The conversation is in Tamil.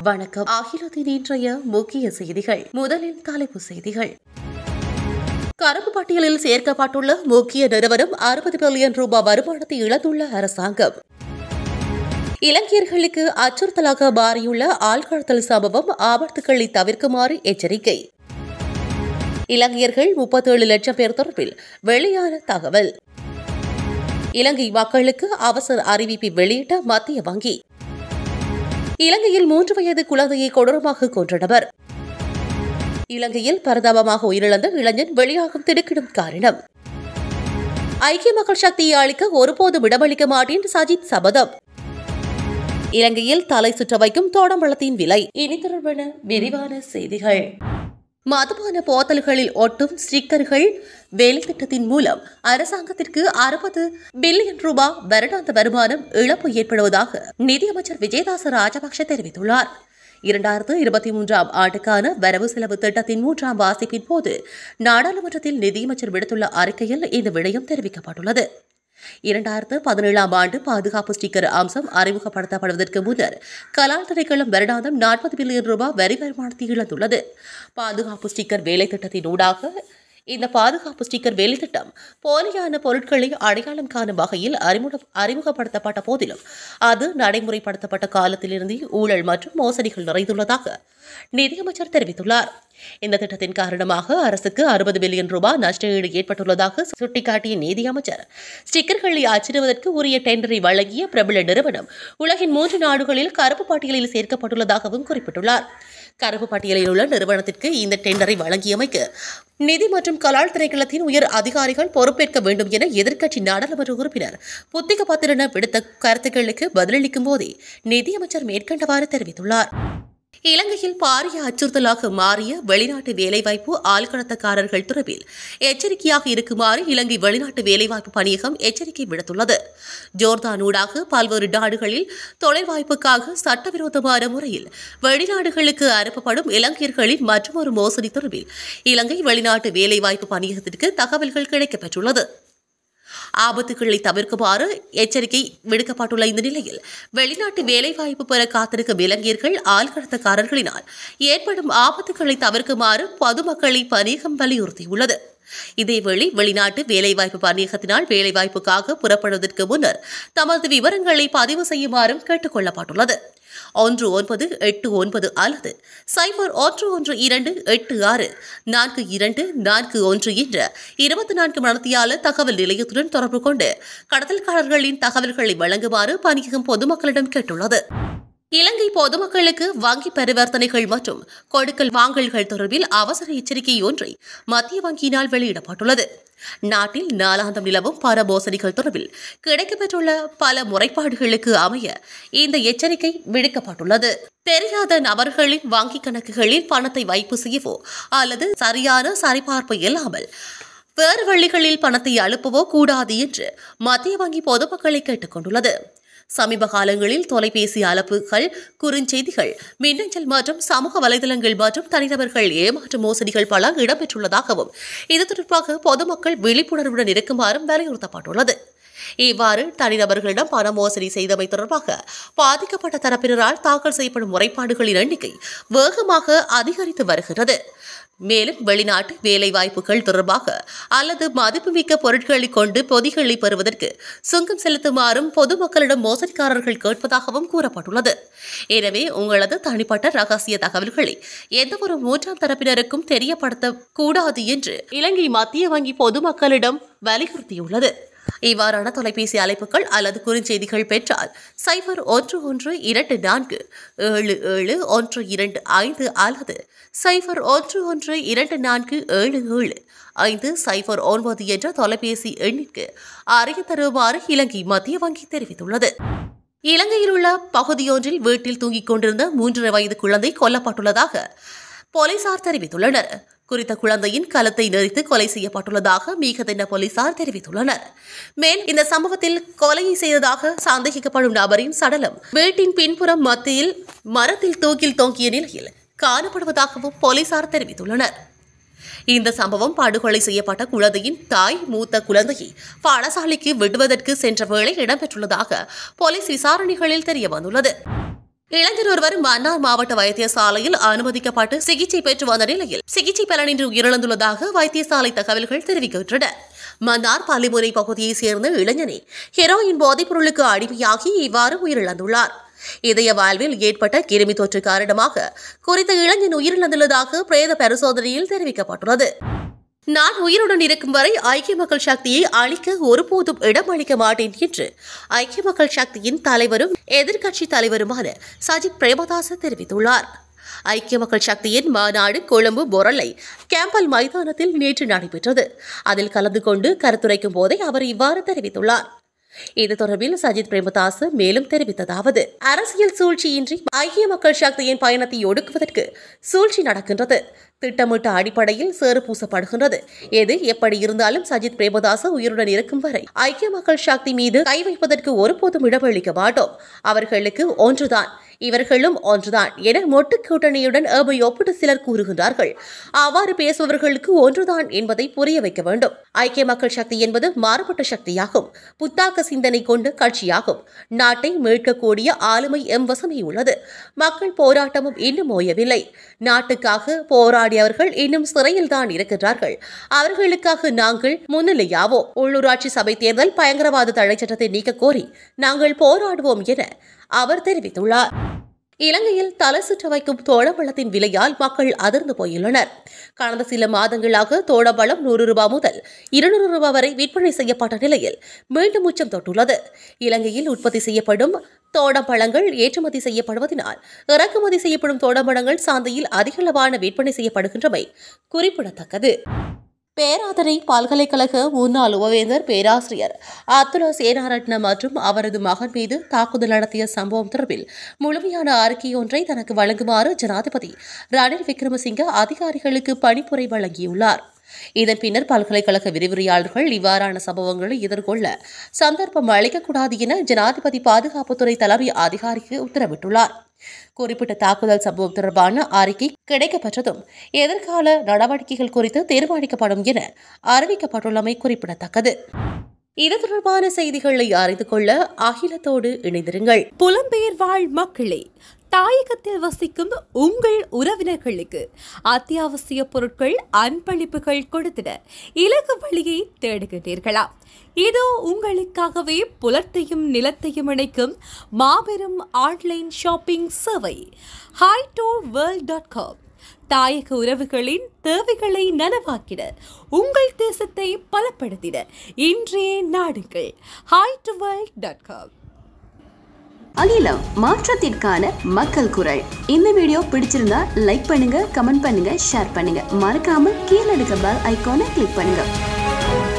வணக்கம். அகிலத்தின் இன்றைய முக்கிய செய்திகள். முதலில் தலைப்புச் செய்திகள். கருப்பு பட்டியலில் சேர்க்கப்பட்டுள்ள முக்கிய நிறுவனம் 60 பில்லியன் ரூபாய் வருமானத்தை இழந்துள்ள அரசாங்கம். இலங்கையர்களுக்கு அச்சுறுத்தலாக மாறியுள்ள ஆள்கடத்தல் சம்பவம் ஆபத்துக்களை தவிர்க்குமாறு எச்சரிக்கை. இலங்கையர்கள் 37 லட்சம் பேர் தொடர்பில் வெளியான தகவல். இலங்கை மக்களுக்கு அவசர அறிவிப்பை வெளியிட்ட மத்திய வங்கி. இலங்கையில் 3 வயது குழந்தையை கொடூரமாக கொன்ற நபர். இலங்கையில் பரிதாபமாக உயிரிழந்த இளைஞன் வெளியாகும் திடுக்கிடும் காரணம். ஐக்கிய மக்கள் சக்தியை அளிக்க ஒருபோதும் இடமளிக்க மாட்டேன் சஜித் சபதம். இலங்கையில் தலை சுற்ற வைக்கும் தோடம்பழத்தின் விலை. இனி தொடர்பான விரிவான செய்திகள். மதுபான போத்தல்களில் ஒட்டும் ஸ்டிக்கர்கள் வேலைத்திட்டத்தின் மூலம் அரசாங்கத்திற்கு 60 பில்லியன் ரூபாய் வருடாந்த வருமானம் இழப்பு ஏற்படுவதாக நிதியமைச்சர் விஜயதாச ராஜபக்ஷ தெரிவித்துள்ளார். 2023ஆம் ஆண்டுக்கான வரவு செலவு திட்டத்தின் 3ஆம் வாசிப்பின் போது நாடாளுமன்றத்தில் நிதியமைச்சர் விடுத்துள்ள அறிக்கையில் இந்த விடயம் தெரிவிக்கப்பட்டுள்ளது. 2017ஆம் ஆண்டு பாதுகாப்பு ஸ்டிக்கர் அம்சம் அறிமுகப்படுத்தப்படுவதற்கு முன்னர் கலால் திணைக்களம் வருடாந்தம் 40 பில்லியன் ரூபாய் வரி வருமானத்தை இழந்துள்ளது. பாதுகாப்பு ஸ்டிக்கர் வேலை திட்டத்தின் ஊடாக இந்த பாதுகாப்பு ஸ்டிக்கர் வேலை திட்டம் போலியான பொருட்களை அடையாளம் காணும் வகையில் அறிமுகப்படுத்தப்பட்ட போதிலும் அது நடைமுறைப்படுத்தப்பட்ட காலத்திலிருந்து ஊழல் மற்றும் மோசடிகள் நிறைந்துள்ளதாக நிதியமைச்சர் தெரிவித்துள்ளார். இந்த திட்டத்தின் காரணமாக அரசுக்கு 60 பில்லியன் ரூபாய் நஷ்டஈடு ஏற்பட்டுள்ளதாக சுட்டிக்காட்டிய நிதியமைச்சர் ஸ்டிக்கர்களை அச்சிடுவதற்கு உரிய டெண்டரை வழங்கிய பிரபல நிறுவனம் உலகின் 3 நாடுகளில் கருப்பு பட்டியலில் சேர்க்கப்பட்டுள்ளதாகவும் குறிப்பிட்டுள்ளார். கருப்பு பட்டியலில் உள்ள நிறுவனத்திற்கு இந்த டெண்டரை வழங்கியமைக்கு நிதி மற்றும் கலால் திணைக்களத்தின் உயர் அதிகாரிகள் பொறுப்பேற்க வேண்டும் என எதிர்க்கட்சி நாடாளுமன்ற உறுப்பினர் புத்திக பத்திரன விடுத்த கருத்துக்களுக்கு பதிலளிக்கும் போதே நிதியமைச்சர் மேற்கண்டவாறு தெரிவித்துள்ளார். இலங்கையில் பாரிய அச்சுறுத்தலாக மாறிய வெளிநாட்டு வேலைவாய்ப்பு ஆள்கடத்தக்காரர்கள் தொடர்பில் எச்சரிக்கையாக இருக்குமாறு இலங்கை வெளிநாட்டு வேலைவாய்ப்பு பணியகம் எச்சரிக்கை விடுத்துள்ளது. ஜோர்தான் ஊடாக பல்வேறு நாடுகளில் தொழில் வாய்ப்புக்காக சட்டவிரோதமான முறையில் வெளிநாடுகளுக்கு அனுப்பப்படும் இலங்கையர்களின் மற்றொரு மோசடி தொடர்பில் இலங்கை வெளிநாட்டு வேலைவாய்ப்பு பணியகத்திற்கு தகவல்கள் கிடைக்கப்பெற்றுள்ளது. ஆபத்துக்களை தவிர்க்குமாறு எச்சரிக்கை விடுக்கப்பட்டுள்ள இந்த நிலையில் வெளிநாட்டு வேலைவாய்ப்பு பெற காத்திருக்கும் இலங்கையர்கள் ஆள்கடத்தக்காரர்களினால் ஏற்படும் ஆபத்துக்களை தவிர்க்குமாறு பொதுமக்களை பணியகம் வலியுறுத்தியுள்ளது. இதேவேளை வெளிநாட்டு வேலைவாய்ப்பு பணியகத்தினால் வேலைவாய்ப்புக்காக புறப்படுவதற்கு முன்னர் தமது விவரங்களை பதிவு செய்யுமாறும் கேட்டுக் கொள்ளப்பட்டுள்ளது. 1989 அல்லது 0112864241 என்ற 24 மணித்தியால தகவல் நிலையத்துடன் தொடர்பு கொண்டு கடத்தல்காரர்களின் தகவல்களை வழங்குமாறு பணியகம் பொதுமக்களிடம் கேட்டுள்ளது. இலங்கை பொதுமக்களுக்கு வங்கி பரிவர்த்தனைகள் மற்றும் கொடுக்கல் வாங்கல்கள் தொடர்பில் அவசர எச்சரிக்கை ஒன்றை மத்திய வங்கியினால் வெளியிடப்பட்டுள்ளது. நாட்டில் நாளாந்தம் நிலவும் பண மோசடிகள் தொடர்பில் கிடைக்கப்பெற்றுள்ள பல முறைப்பாடுகளுக்கு அமைய இந்த எச்சரிக்கை விடுக்கப்பட்டுள்ளது. தெரியாத நபர்களின் வங்கிக் கணக்குகளில் பணத்தை வைப்பு செய்யவோ அல்லது சரியான சரிபார்ப்பு இல்லாமல் வேறு வழிகளில் பணத்தை அனுப்பவோ கூடாது என்று மத்திய வங்கி பொதுமக்களை கேட்டுக் கொண்டுள்ளது. சமீப காலங்களில் தொலைபேசி அழைப்புகள், குறுஞ்செய்திகள், மின்னஞ்சல் மற்றும் சமூக வலைதளங்கள் மற்றும் தனிநபர்கள் ஏமாற்று மோசடிகள் பல இடம்பெற்றுள்ளதாகவும் இது தொடர்பாக பொதுமக்கள் விழிப்புணர்வுடன் இருக்குமாறும் வலியுறுத்தப்பட்டுள்ளது. இவ்வாறு தனிநபர்களிடம் பண மோசடி செய்தமை தொடர்பாக பாதிக்கப்பட்ட தரப்பினரால் தாக்கல் செய்யப்படும் முறைப்பாடுகளின் எண்ணிக்கை வேகமாக அதிகரித்து வருகிறது. மேலும் வெளிநாட்டு வேலைவாய்ப்புகள் தொடர்பாக அல்லது மதிப்புமிக்க பொருட்களை கொண்டு பொதிகளை பெறுவதற்கு சுங்கம் செலுத்துமாறும் பொதுமக்களிடம் மோசடிக்காரர்கள் கேட்பதாகவும் கூறப்பட்டுள்ளது. எனவே உங்களது தனிப்பட்ட ரகசிய தகவல்களை எந்தவொரு 3ஆம் தரப்பினருக்கும் தெரியப்படுத்த கூடாது என்று இலங்கை மத்திய வங்கி பொதுமக்களிடம் வலியுறுத்தியுள்ளது. இவ்வாறான தொலைபேசி அழைப்புகள் அல்லது குறுஞ்செய்திகள் பெற்றால் 0112477125 அல்லது 0112477509 என்ற தொலைபேசி எண்ணிற்கு அறிய தருமாறு இலங்கை மத்திய வங்கி தெரிவித்துள்ளது. இலங்கையில் உள்ள பகுதியொன்றில் வீட்டில் தூங்கிக் கொண்டிருந்த 3 வயது குழந்தை கொல்லப்பட்டுள்ளதாக போலீசார் தெரிவித்துள்ளனர். குறித்த குழந்தையின் கழுத்தை நெரித்து கொலை செய்யப்பட்டுள்ளதாக மீகதென்ன போலீசார் தெரிவித்துள்ளனர். மேலும் இந்த சம்பவத்தில் கொலையை செய்ததாக சந்தேகிக்கப்படும் நபரின் சடலம் வீட்டின் பின்புறம் மத்தியில் மரத்தில் தூக்கில் தொங்கிய நிலையில் காணப்படுவதாகவும் போலீசார் தெரிவித்துள்ளனர். இந்த சம்பவம் படுகொலை செய்யப்பட்ட குழந்தையின் தாய் மூத்த குழந்தையை பாடசாலைக்கு விடுவதற்கு சென்ற வேளை இடம்பெற்றுள்ளதாக போலீஸ் விசாரணைகளில் தெரியவந்துள்ளது. இளைஞர் ஒருவர் மன்னார் மாவட்ட வைத்தியசாலையில் அனுமதிக்கப்பட்டு சிகிச்சை பெற்று வந்த நிலையில் சிகிச்சை பலனின்றி உயிரிழந்துள்ளதாக வைத்தியசாலை தகவல்கள் தெரிவிக்கின்றன. மன்னார் பள்ளிமுனை பகுதியைச் சேர்ந்த இளைஞனே ஹெரோயின் போதைப் பொருளுக்கு அடிமையாகி இவ்வாறு உயிரிழந்துள்ளார். இதய வாழ்வில் ஏற்பட்ட கிருமி தொற்று காரணமாக குறித்த இளைஞன் உயிரிழந்துள்ளதாக பிரேத பரிசோதனையில் தெரிவிக்கப்பட்டுள்ளது. நான் உயிருடன் இருக்கும் வரை ஐக்கிய மக்கள் சக்தியை அழிக்க ஒருபோதும் இடமளிக்க மாட்டேன் என்று ஐக்கிய மக்கள் சக்தியின் தலைவரும் எதிர்க்கட்சி தலைவருமான சஜித் பிரேமதாச தெரிவித்துள்ளார். ஐக்கிய மக்கள் சக்தியின் மாநாடு கொழும்பு பொரலை கேம்பல் மைதானத்தில் நேற்று நடைபெற்றது. அதில் கலந்து கொண்டு கருத்துரைக்கும் போதே அவர் இவ்வாறு தெரிவித்துள்ளார். இது தொடர்பில் சஜித் பிரேமதாச மேலும் தெரிவித்ததாவது, அரசியல் சூழ்ச்சியின்றி ஐக்கிய மக்கள் சக்தியின் பயணத்தை ஒடுக்குவதற்கு சூழ்ச்சி நடக்கின்றது. திட்டமிட்ட அடிப்படையில் சேறு பூசப்படுகின்றது. எது எப்படி இருந்தாலும் சஜித் பிரேமதாச உயிருடன் இருக்கும் வரை ஐக்கிய மக்கள் சக்தி மீது கை வைப்பதற்கு ஒருபோதும் இடமளிக்க மாட்டோம். அவர்களுக்கு ஒன்றுதான், இவர்களும் ஒன்றுதான் என மொட்டு கூட்டணியுடன் ஒப்பிட்டு சிலர் கூறுகின்றார்கள். அவ்வாறு பேசுபவர்களுக்கு ஒன்றுதான் என்பதை புரிய வைக்க வேண்டும். ஐக்கிய மக்கள் சக்தி என்பது மாறுபட்ட சக்தியாகும். புத்தாக்க சிந்தனை கொண்ட கட்சியாகும். நாட்டை மீட்கக்கூடிய ஆளுமை எம் வசமே உள்ளது. மக்கள் போராட்டமும் இன்னும் ஓயவில்லை. நாட்டுக்காக போராடியவர்கள் இன்னும் சிறையில்தான் இருக்கின்றார்கள். அவர்களுக்காக நாங்கள் முன்னிலையாவோம். உள்ளூராட்சி சபை தேர்தல் பயங்கரவாத தடை சட்டத்தை நீக்க கோரி நாங்கள் போராடுவோம் என அவர் தெரிவித்துள்ளார். இலங்கையில் தலை சுற்ற வைக்கும் தோடபழத்தின் விலையால் மக்கள் அதிர்ந்து போயுள்ளனர். கடந்த சில மாதங்களாக தோடபழம் 100 ரூபாய் முதல் 200 ரூபாய் வரை விற்பனை செய்யப்பட்ட நிலையில் மீண்டும் உச்சம் தொட்டுள்ளது. இலங்கையில் உற்பத்தி செய்யப்படும் தோடப்பழங்கள் ஏற்றுமதி செய்யப்படுவதனால் இறக்குமதி செய்யப்படும் தோடப்பழங்கள் சந்தையில் அதிகளவான விற்பனை செய்யப்படுகின்றமை குறிப்பிடத்தக்கது. பேராதனை பல்கலைக்கழக முன்னாள் உபவேந்தர் பேராசிரியர் அத்துலா சேனாரட்ன மற்றும் அவரது மகன் மீது தாக்குதல் நடத்திய சம்பவம் தொடர்பில் முழுமையான அறிக்கையொன்றை தனக்கு வழங்குமாறு ஜனாதிபதி ரணில் விக்ரமசிங்க அதிகாரிகளுக்கு பணிப்புரை வழங்கியுள்ளார். இதன் பின்னர் பல்கலைக்கழக விரிவுரையாளர்கள் இவ்வாறான சம்பவங்களை எதிர்கொள்ள சந்தர்ப்பம் அளிக்கக்கூடாது என ஜனாதிபதி பாதுகாப்புத்துறை தலைமை அதிகாரிக்கு உத்தரவிட்டுள்ளார். குறிப்பிட்ட தாக்குதல் சம்பவம் தொடர்பான அறிக்கை கிடைக்கப்பெற்றதும் எதிர்கால நடவடிக்கைகள் குறித்து தீர்மானிக்கப்படும் என அறிவிக்கப்பட்டுள்ளமை குறிப்பிடத்தக்கது. இது தொடர்பான செய்திகளை அறிந்து கொள்ள அகிலத்தோடு இணைந்திருங்கள். புலம்பெயர் வாழ் மக்களே, தாயகத்தில் வசிக்கும் உங்கள் உறவினர்களுக்கு அத்தியாவசிய பொருட்கள் அன்பளிப்புகள் கொடுத்திட இலக்கு வழியை தேடுகின்றீர்களா? இதோ உங்களுக்காகவே புலத்தையும் நிலத்தையும் இணைக்கும் மாபெரும் ஆன்லைன் ஷாப்பிங் சேவை HiToWorld.com. தாயக உறவுகளின் தேவைகளை நனவாக்கிட, உங்கள் தேசத்தை பலப்படுத்திட இன்றே நாடுங்கள் HiToWorld.com. அகிலம், மாற்றத்திற்கான மக்கள் குரல். இந்த வீடியோ பிடிச்சிருந்தா லைக் பண்ணுங்க, கமெண்ட் பண்ணுங்க, ஷேர் பண்ணுங்க. மறக்காம கீழே இருக்க பெல் ஐகானை கிளிக் பண்ணுங்க.